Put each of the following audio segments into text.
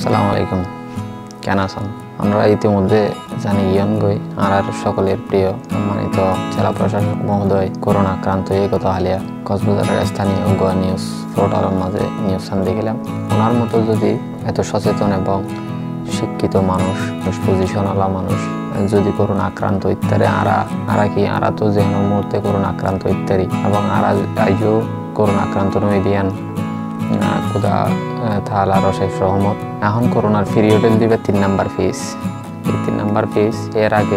আসসালামু আলাইকুম, কেন আছেন? আমরা ইতিমধ্যে জানি ইয়নগই আর সকলের প্রিয় সম্মানিত জেলা প্রশাসক মহোদয় করোনা আক্রান্ত গত হালিয়া কক্সবাজারের স্থানীয় গোয়া নিউজ পোর্টালের মাঝে নিউজ দেখলাম। ওনার মতো যদি এত সচেতন এবং শিক্ষিত মানুষ, পজিশনওয়ালা মানুষ যদি করোনা আক্রান্ত ইত্যাদি আরা তো যে মুহূর্তে করোনা আক্রান্ত ইত্যাদি এবং আইও করোনা আক্রান্ত নই দিয়ান খুদা তাআলার অশেষ রহমত। এখন করোনার পিরিয়ডে দিবে 3 নাম্বার ফেজ। এই 3 নাম্বার ফেজ এর আগে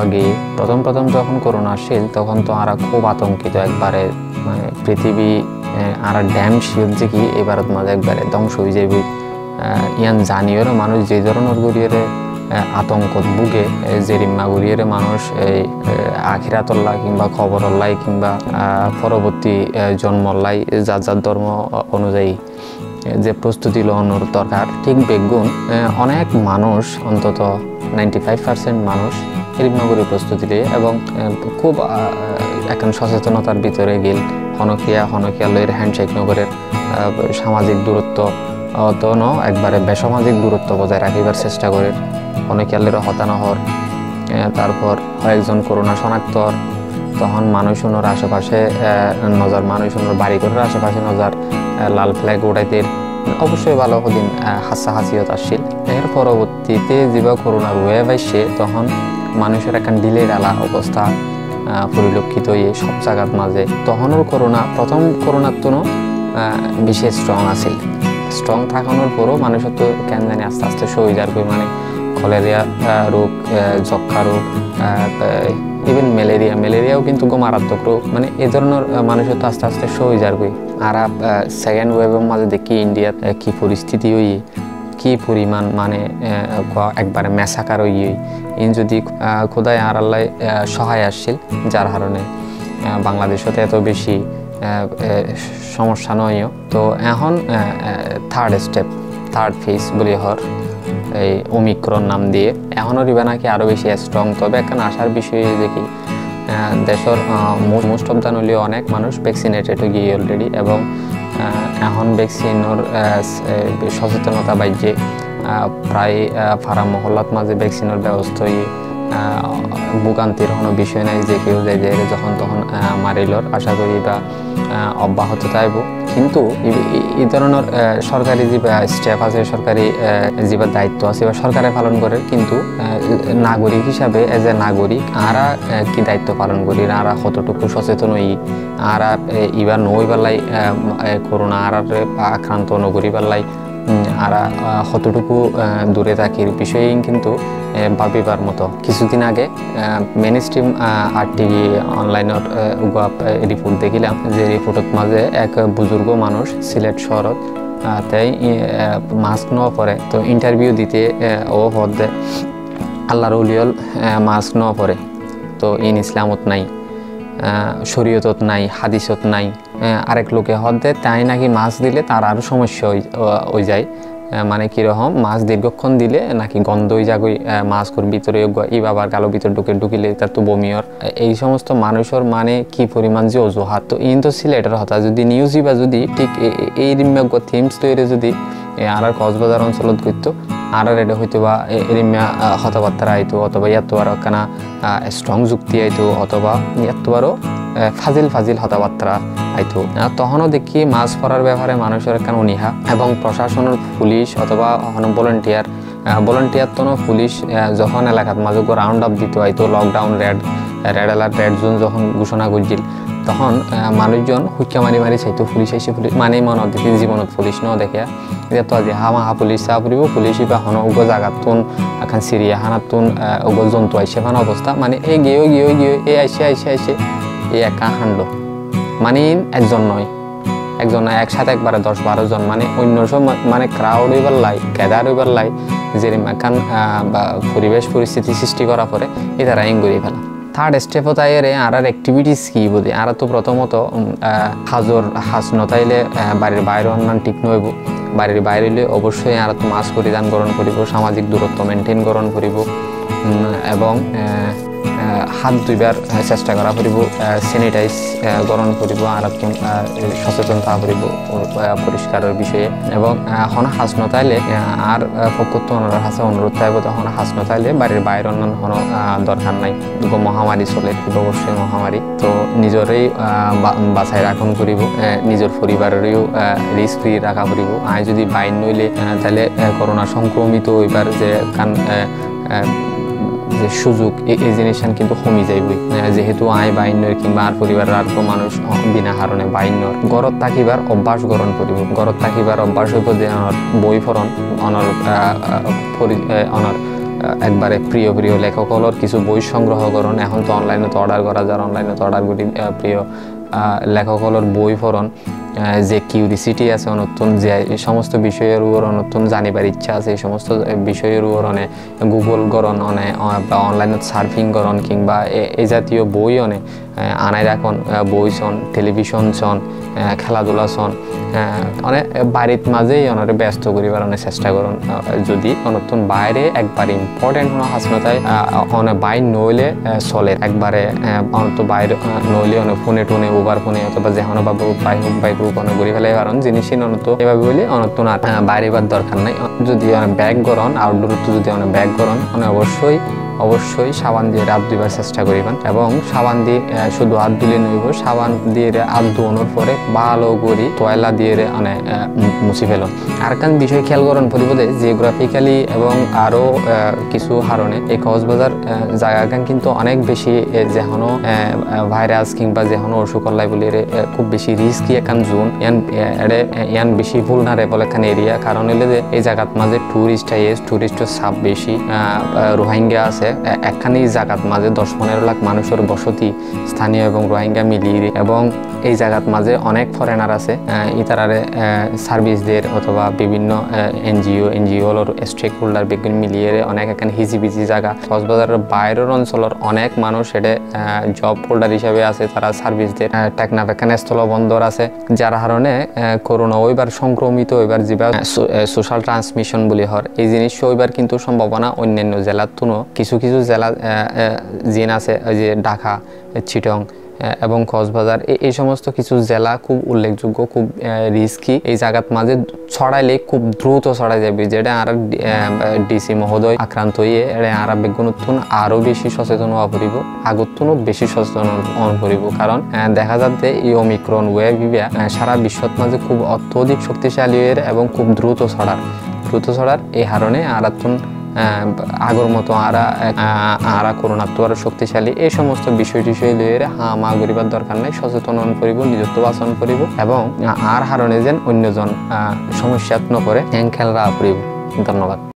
প্রথম যখন করোনা আসছিল তখন তো আরা খুব আতঙ্কিত, একবারে মানে পৃথিবী আর ড্যাম শিওর যে কি এবারত মাঝে একবারে ধ্বংস হয়ে যাবে ইয়ান জানিও মানুষ যে ধরনের গড়িয়ে আতঙ্কত ভুগে যে রিম্মা গড়িয়ে মানুষ এই আখিরাতল্লাই কিংবা খবরল্লাই কিংবা পরবর্তী জন্মল্লাই যার ধর্ম অনুযায়ী যে প্রস্তুতি লওয়ানোর দরকার, ঠিক বেগুন অনেক মানুষ অন্তত 95% মানুষ রিম্মাগুড়ির প্রস্তুতি নিয়ে এবং খুব এখন সচেতনতার ভিতরে গেল হনকিয়া লয়ের হ্যান্ডশেক নগরের সামাজিক দূরত্ব তো একবারে বেসামাজিক দূরত্ব বজায় রাখিবার চেষ্টা করে অনেকের হতানহর। তারপর কয়েকজন করোনা শনাক্তর, তখন মানুষজনের আশেপাশে নজর, মানুষজনের বাড়িঘরের আশেপাশে নজর, লাল ফ্ল্যাগ উড়াইতে অবশ্যই ভালো দিন হাসাহাসিয়ত আসছিল। এর পরবর্তীতে যেবা করোনার ওয়েভ আসছে তখন মানুষের এখন ডিলে ডালা অবস্থা পরিলক্ষিত হয়ে সব জায়গার মাঝে। তখনও প্রথম করোনার তো বেশি স্ট্রং আছিল। স্ট্রং থাকানোর পরও মানুষের তো কেন জানি আস্তে আস্তে সই যার মানে কলেরিয়া রোগ, যক্ষা রোগ, ইভেন ম্যালেরিয়াও কিন্তু মারাত্মক রোগ, মানে এই ধরনের মানুষের তো আস্তে আস্তে সই যার আর সেকেন্ড ওয়েভের মাঝে দেখি ইন্ডিয়াত কি পরিস্থিতি হই, কি পরিমাণ মানে একবারে মেসাকার হই ইন যদি খোদায় আর আল্লাহ সহায় আসছিল, যার কারণে বাংলাদেশতে এত বেশি সমস্যা নয়। তো এখন থার্ড ফেজ বলি এই ওমিক্রন নাম দিয়ে এখনও রিবা নাকি আরও বেশি স্ট্রং। তবে এখন আসার বিষয়ে দেখি দেশের মোস্ট অফ দ্য নলি অনেক মানুষ ভ্যাকসিনেটেড হয়ে গিয়ে অলরেডি এবং এখন ভ্যাকসিনের সচেতনতা বাড়ছে। প্রায় ফারা মহল্লাত মাঝে ভ্যাকসিনের ব্যবস্থা ভোগান্তির কোনো বিষয় নাই যে কেউ যায় যে যখন তখন মারিলর আশা করি বা অব্যাহত থাকব। কিন্তু এই ধরনের সরকারি যে স্টেপ আছে, সরকারি যে দায়িত্ব আছে বা সরকারে পালন করে, কিন্তু নাগরিক হিসাবে এজ এ নাগরিক আরা কি দায়িত্ব পালন করি, আরা কতটুকু সচেতন হই, আরা এবার নই বেলাই করোনা আর আক্রান্ত নগরী বেলাই আরা কতটুকু দূরে থাকির বিষয়ে কিন্তু ভাবিবার মতো। কিছুদিন আগে মেইন স্ট্রিম RTV অনলাইনত রিপোর্ট দেখিলাম, যে রিপোর্টত মাঝে এক বুজুর্গ মানুষ সিলেট শহরত তাই মাস্ক নেওয়া পরে তো ইন্টারভিউ দিতে ও হদে আল্লাহর উলিয়ল মাস্ক নেওয়া পরে তো ইসলামত নাই, শরীয়তত নাই, হাদিসত নাই। আরেক লোকে হদে তাই নাকি মাছ দিলে তার আরও সমস্যা হয়ে যায়, মানে কীরকম মাছ দীর্ঘক্ষণ দিলে নাকি গন্ধ হয়ে যাগই, মাছগুর ভিতরে ই বাবার গালো ভিতরে ঢুকিলে তার তো বমিয়র। এই সমস্ত মানুষের মানে কি পরিমাণ যে অজুহাত। তো ইন তো সিলেটের হতা যদি নিউজই বা যদি ঠিক এই রিম্যাগ থিমস তৈরি যদি আর কক্সবাজার অঞ্চলত করতো আর এটা হয়তো বা এরিমিয়া কথাবার্তা আইতো, অথবা ইয়াতো আরও কেনা স্ট্রং যুক্তি আইতো, অথবা ইয়াতো আরও ফাজিল কথাবার্তা আইতো। তখনও দেখি মাছ পড়ার ব্যাপারে মানুষের কেন অনীহা এবং প্রশাসনের পুলিশ অথবা ভলেন্টিয়ার তো পুলিশ যখন এলাকার মাঝে রাউন্ড আপ দিত আইতো, lockdown red alert red zone যখন ঘোষণা করছিল তখন মানুষজন হুক্কা মারি চাইতো পুলিশ এসে, পুলিশ মানে মনত দেখি জীবনত পুলিশ ন দেখে তো আজি হামা পুলিশ চা ফুরিব পুলিশ বা হন উগ জাগাতুন এখন চিড়িয়াখানাতুন উগ জন্তু আইসে ফান অবস্থা, মানে এই গিয়ে এই আইসে এই একা হান্ড, মানে একজন নয় একসাথে একবারে 10-12 জন, মানে অন্য সব মানে ক্রাউড হইবার লাই, গ্যাদার হইবার লাই যে এখান পরিবেশ পরিস্থিতি সৃষ্টি করা পরে এ তারা ইং করে ফেলা। থার্ড স্টেপত আইরে আর অ্যাক্টিভিটিস কি বোধে আর তো প্রথমত হাজ নথাইলে বাড়ির বাইরে অন্যান ঠিক নইব, বাড়ির বাইরে হইলে অবশ্যই আর তো মাস্ক পরিধান গ্রহণ করিব, সামাজিক দূরত্ব মেনটেন গ্রহণ করিব এবং হাত ধুইবার চেষ্টা করা করিব স্যানিটাইজ গ্রহণ করিব আর সচেতন থাকা করিব পরিষ্কারের বিষয়ে এবং হন হাস নতাইলে আর পক্ষত্ব ওনার হাসে অনুরোধ থাকব তখন হাস নতাইলে বাড়ির বাইরে অন্যান্য কোনো দরকার নাই মহামারী চলে অবশ্যই মহামারী তো নিজেরই বাছাই রাখন করিব নিজের পরিবারেরও রিস্ক ফ্রি রাখা করিব আয় যদি বাইর নইলে তাহলে করোনা সংক্রমিত হইবার যে সুযোগ এই জিনিসটা কিন্তু কমে যাইবই যেহেতু আয় বাইন্যর কিংবা আর পরিবারের আর মানুষ বিনা কারণে বাইন্যর ঘরত থাকিবার অভ্যাস গ্রহণ করিব ঘরত থাকিবার অভ্যাস হইব যে বই পড়ন অনর একবারে প্রিয় প্রিয় লেখকর কিছু বই সংগ্রহ করুন এখন তো অনলাইনে অর্ডার করা যায় অনলাইনে অর্ডার করি প্রিয় লেখকর বই পড়ন যে কিউরিসিটি আছে নতুন যে এই সমস্ত বিষয়ের উপর নতুন জানিবার ইচ্ছা আছে এই সমস্ত বিষয়ের উপর গুগল করন বা অনলাইনত সার্ফিং করন কিংবা এই জাতীয় বই আনাই রাখন বই চন টেলিভিশন চন খেলাধুলা চন অনেক বাড়ির মাঝেই অনেক ব্যস্ত করিবার চেষ্টা করুন যদি নতুন বাইরে একবার ইম্পর্টেন্ট কোনো হাসপাতায় অনেক বাইর নইলে চলে একবারে অনত বাইরে নইলে অনেক ফোনে টোনে উবার ফোনে অথবা যেখানে বা বাইক রূপ অনেক ঘুরে ফেলে কারণ জিনিসই অনত এভাবে বলে অনতুন আর বাইরে বার দরকার নাই যদি অনেক ব্যাগ করন আউটডোর যদি অনেক ব্যাগ করন অবশ্যই সাবান দিয়ে হাত ধুইবার চেষ্টা করিবেন এবং সাবান দিয়ে শুধু হাত ধুলে নইব সাবান দিয়ে হাত ধোয়ানোর পরে ভালো করে তয়লা দিয়ে মুছি ফেলুন আর কান বিষয় খেয়াল করেন পরিবদে জিওগ্রাফিক্যালি এবং আরও কিছু কারণে এই কক্সবাজার জায়গাখান কিন্তু অনেক বেশি যেখানো ভাইরাস কিংবা যেখানো অসুখ লাই বলে খুব বেশি রিস্কি এখান জোন ইয়ান বেশি ভুলনারেবল এখান এরিয়া কারণ হলে যে এই জায়গার মাঝে টুরিস্টের চাপ বেশি রোহিঙ্গা আছে একখানি জায়গার মাঝে 10-15 লাখ মানুষের বসতি স্থানীয় এবং রোহিঙ্গা মিলিয়ে এবং এই জায়গার মাঝে অনেক ফরেনার আছে ইতারারে সার্ভিস দের অথবা বিভিন্ন এনজিওর স্টেক হোল্ডার বেগুন মিলিয়ে অনেক এখানে হিজিবিজি জায়গা কক্সবাজারের বাইরের অঞ্চলের অনেক মানুষ এটা জব হোল্ডার হিসেবে আছে তারা সার্ভিস দের টেকনাফ এখানে স্থলবন্দর আছে যার কারণে করোনা ওইবার সংক্রমিত ওইবার যেবা সোশ্যাল ট্রান্সমিশন বলি হর এই জিনিস ওইবার কিন্তু সম্ভাবনা অন্যান্য জেলার তুনো কিছু জেলা জিন আছে যে ঢাকা চিটং এবং কক্সবাজার এই সমস্ত কিছু জেলা খুব উল্লেখযোগ্য খুব রিস্কি এই জায়গার মাঝে ছড়াইলে খুব দ্রুত ছড়াই যাবে যেটা আর ডিসি মহোদয় আক্রান্ত হয়ে আর বেগুনতুন আরও বেশি সচেতন হওয়া পড়ব আগতুনও বেশি সচেতন পড়ব কারণ দেখা যাচ্ছে এই ওমিক্রন ওয়েভ সারা বিশ্বর মাঝে খুব অত্যধিক শক্তিশালী এবং খুব দ্রুত ছড়ার এই কারণে আরাতুন আগর মতো আরা করোনার তো আরো শক্তিশালী এই সমস্ত বিষয় লইয়ে মা করিবার দরকার নাই সচেতন করিব নিজত্ব বাচন করিব এবং আর হারণে যেন অন্যজন সমস্যাত নপরে খেয়াল রাখা করিব ধন্যবাদ।